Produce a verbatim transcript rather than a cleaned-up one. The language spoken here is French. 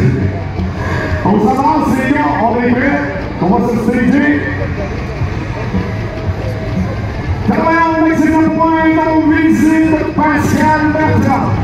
On s'avance, les gars, on est prêts. On va se stager. Travaillons avec ses points, on visite Pascal Bertrand.